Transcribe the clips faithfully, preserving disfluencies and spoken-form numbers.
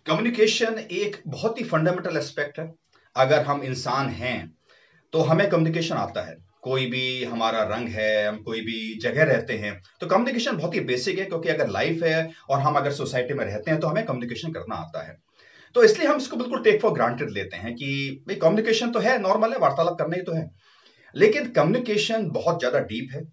Communication एक बहुत ही fundamental aspect है। अगर हम इंसान हैं तो हमें कम्युनिकेशन आता है। कोई भी हमारा रंग है, हम कोई भी जगह रहते हैं तो कम्युनिकेशन बहुत ही बेसिक है, क्योंकि अगर लाइफ है और हम अगर सोसाइटी में रहते हैं तो हमें कम्युनिकेशन करना आता है। तो इसलिए हम इसको बिल्कुल टेक फॉर ग्रांटेड लेते हैं कि भाई कम्युनिकेशन तो है, नॉर्मल है, वार्तालाप करना ही तो है। लेकिन कम्युनिकेशन बहुत ज्यादा डीप है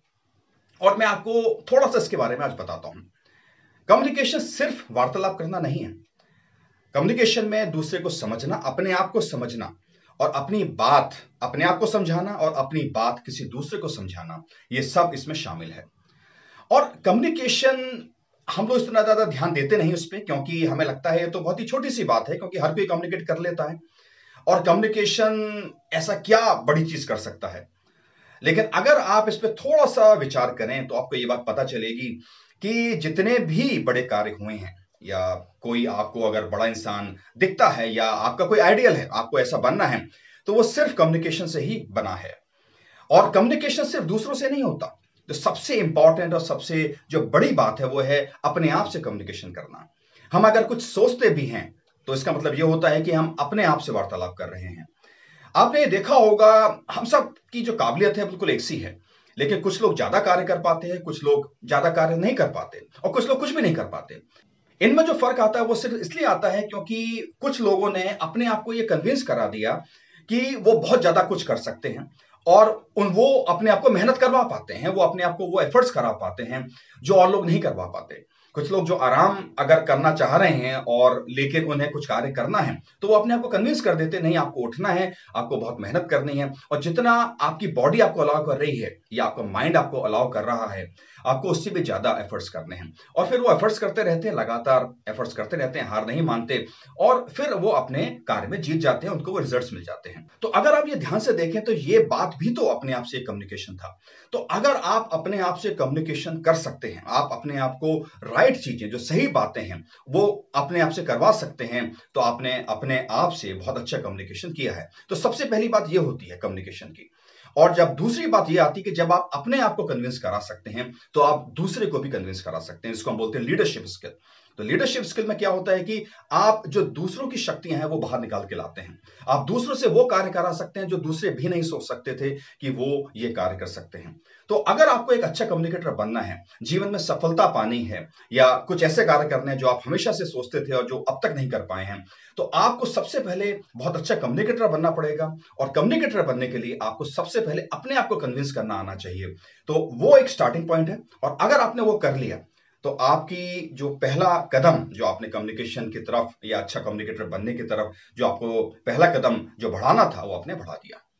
और मैं आपको थोड़ा सा इसके बारे में आज बताता हूं। कम्युनिकेशन सिर्फ वार्तालाप करना नहीं है। कम्युनिकेशन में दूसरे को समझना, अपने आप को समझना और अपनी बात अपने आप को समझाना और अपनी बात किसी दूसरे को समझाना, ये सब इसमें शामिल है। और कम्युनिकेशन हम लोग इतना ज्यादा ध्यान देते नहीं उस पर, क्योंकि हमें लगता है ये तो बहुत ही छोटी सी बात है, क्योंकि हर कोई कम्युनिकेट कर लेता है और कम्युनिकेशन ऐसा क्या बड़ी चीज कर सकता है। लेकिन अगर आप इस पर थोड़ा सा विचार करें तो आपको ये बात पता चलेगी कि जितने भी बड़े कार्य हुए हैं, या कोई आपको अगर बड़ा इंसान दिखता है या आपका कोई आइडियल है, आपको ऐसा बनना है, तो वो सिर्फ कम्युनिकेशन से ही बना है। और कम्युनिकेशन सिर्फ दूसरों से नहीं होता। तो सबसे इंपॉर्टेंट और सबसे जो बड़ी बात है वो है अपने आप से कम्युनिकेशन करना। हम अगर कुछ सोचते भी हैं तो इसका मतलब ये होता है कि हम अपने आप से वार्तालाप कर रहे हैं। आपने देखा होगा, हम सब की जो काबिलियत है बिल्कुल एक सी है, लेकिन कुछ लोग ज्यादा कार्य कर पाते हैं, कुछ लोग ज्यादा कार्य नहीं कर पाते और कुछ लोग कुछ भी नहीं कर पाते। इनमें जो फर्क आता है वो सिर्फ इसलिए आता है क्योंकि कुछ लोगों ने अपने आप को ये कन्विंस करा दिया कि वो बहुत ज्यादा कुछ कर सकते हैं और उन वो अपने आप को मेहनत करवा पाते हैं, वो अपने आप को वो एफर्ट्स करा पाते हैं जो और लोग नहीं करवा पाते। कुछ लोग जो आराम अगर करना चाह रहे हैं और लेकिन उन्हें कुछ कार्य करना है तो वो अपने आप को कन्विंस कर देते, नहीं आपको उठना है, आपको बहुत मेहनत करनी है, और जितना आपकी बॉडी आपको अलाउ कर रही है या आपका माइंड आपको अलाउ कर रहा है, आपको उससे भी ज्यादा एफर्ट्स करने हैं। और फिर वो एफर्ट्स करते रहते हैं, लगातार एफर्ट्स करते रहते हैं, हार नहीं मानते और फिर वो अपने कार्य में जीत जाते हैं, उनको वो रिजल्ट्स मिल जाते हैं। तो अगर आप ये ध्यान से देखें तो ये बात भी तो अपने आप से कम्युनिकेशन था। तो अगर आप अपने आप से कम्युनिकेशन कर सकते हैं, आप अपने आप को राइट चीजें, जो सही बातें हैं, वो अपने आप से करवा सकते हैं, तो आपने अपने आप से बहुत अच्छा कम्युनिकेशन किया है। तो सबसे पहली बात ये होती है कम्युनिकेशन की। और जब दूसरी बात ये आती है कि जब आप अपने आप को कन्विंस करा सकते हैं तो आप दूसरे को भी कन्विंस करा सकते हैं, जिसको हम बोलते हैं लीडरशिप स्किल। तो लीडरशिप स्किल में क्या होता है कि आप जो दूसरों की शक्तियां हैं वो बाहर निकाल के लाते हैं। आप दूसरों से वो कार्य करा सकते हैं जो दूसरे भी नहीं सोच सकते थे कि वो ये कार्य कर सकते हैं। तो अगर आपको एक अच्छा कम्युनिकेटर बनना है, जीवन में सफलता पानी है, या कुछ ऐसे कार्य करने हैं जो आप हमेशा से सोचते थे और जो अब तक नहीं कर पाए हैं, तो आपको सबसे पहले बहुत अच्छा कम्युनिकेटर बनना पड़ेगा। और कम्युनिकेटर बनने के लिए आपको सबसे पहले अपने आप को कन्विंस करना आना चाहिए। तो वो एक स्टार्टिंग पॉइंट है। और अगर आपने वो कर लिया तो आपकी जो पहला कदम जो आपने कम्युनिकेशन की तरफ या अच्छा कम्युनिकेटर बनने की तरफ जो आपको पहला कदम जो बढ़ाना था वो आपने बढ़ा दिया।